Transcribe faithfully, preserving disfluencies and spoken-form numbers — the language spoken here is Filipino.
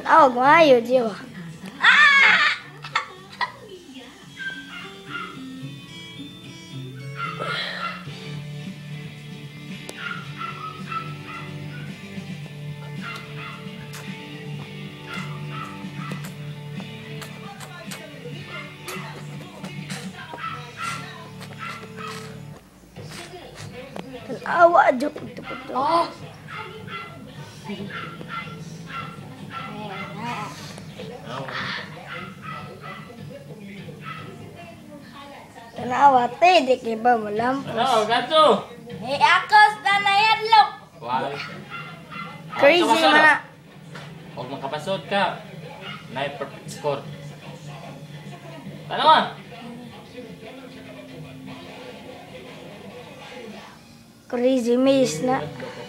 Tanaw, gumayo, Jiwa. Tanawa, Jiwa. Oh! Tanawa, te, di kayo ba malampos? Ano, gato? Eh, ako sa nayadlok! Why? Crazy man na. Huwag makapasod ka. Nay perfect score. Tanawa! Crazy maze na. Go, go,